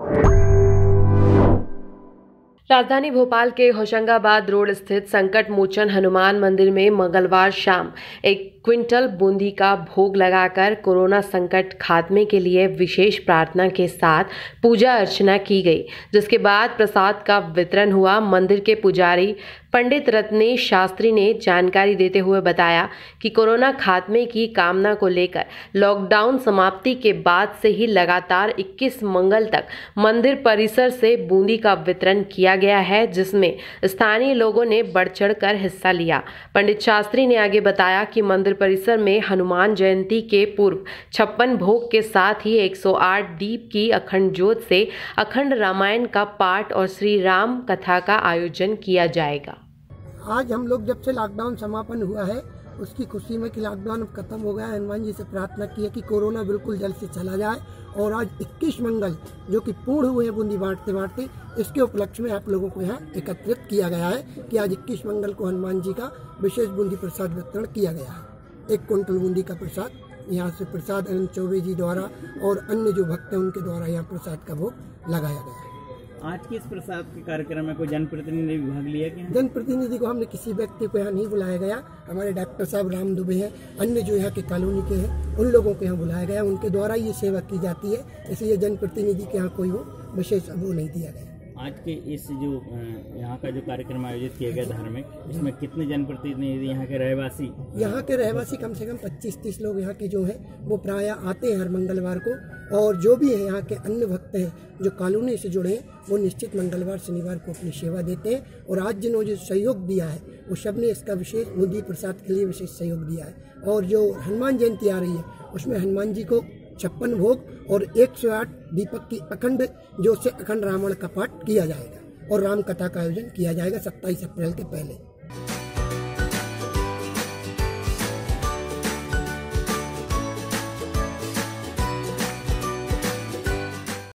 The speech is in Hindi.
राजधानी भोपाल के होशंगाबाद रोड स्थित संकट मोचन हनुमान मंदिर में मंगलवार शाम 1 क्विंटल बूंदी का भोग लगाकर कोरोना संकट खात्मे के लिए विशेष प्रार्थना के साथ पूजा अर्चना की गई, जिसके बाद प्रसाद का वितरण हुआ। मंदिर के पुजारी पंडित रत्नेश शास्त्री ने जानकारी देते हुए बताया कि कोरोना खात्मे की कामना को लेकर लॉकडाउन समाप्ति के बाद से ही लगातार 21 मंगल तक मंदिर परिसर से बूंदी का वितरण किया गया है, जिसमें स्थानीय लोगों ने बढ़ चढ़कर हिस्सा लिया। पंडित शास्त्री ने आगे बताया कि मंदिर परिसर में हनुमान जयंती के पूर्व 56 भोग के साथ ही 108 दीप की अखंड ज्योत से अखंड रामायण का पाठ और श्री राम कथा का आयोजन किया जाएगा। आज हम लोग जब से लॉकडाउन समापन हुआ है उसकी खुशी में कि लॉकडाउन खत्म हो गया, हनुमान जी से प्रार्थना की है कि कोरोना बिल्कुल जल्द से चला जाए। और आज 21 मंगल जो कि पूर्ण हुए हैं बूंदी बांटते बांटते, इसके उपलक्ष्य में आप लोगों को यहाँ एकत्रित किया गया है कि आज 21 मंगल को हनुमान जी का विशेष बूंदी प्रसाद वितरण किया गया है। 1 क्विंटल बूंदी का प्रसाद यहाँ से प्रसाद अनंत चौबे जी द्वारा और अन्य जो भक्त हैं उनके द्वारा यहाँ प्रसाद का भोग लगाया गया है। आज के इस प्रसाद के कार्यक्रम में कोई जनप्रतिनिधि ने भाग लिया क्या? जनप्रतिनिधि को हमने किसी व्यक्ति को यहाँ नहीं बुलाया गया। हमारे डॉक्टर साहब राम दुबे हैं, अन्य जो यहाँ के कॉलोनी के हैं उन लोगों को यहाँ बुलाया गया, उनके द्वारा ये सेवा की जाती है, इसलिए जनप्रतिनिधि के यहाँ कोई वो विशेष वो नहीं दिया गया। आज के इस जो यहाँ का जो कार्यक्रम आयोजित किया गया धार्मिक, इसमें कितने जनप्रतिनिधि यहाँ के रहवासी? यहाँ के रहवासी कम से कम 25-30 लोग यहाँ के जो है वो प्राय आते हैं हर मंगलवार को, और जो भी है यहाँ के अन्य भक्त हैं जो कॉलोनी से जुड़े हैं वो निश्चित मंगलवार शनिवार को अपनी सेवा देते हैं। और आज जिन्होंने जो सहयोग दिया है वो सब ने इसका विशेष बूंदी प्रसाद के लिए विशेष सहयोग दिया है। और जो हनुमान जयंती आ रही है उसमें हनुमान जी को 56 भोग और 108 दीपक की अखंड जो से अखंड रामायण का पाठ किया जाएगा और राम कथा का आयोजन किया जाएगा 27 अप्रैल के पहले।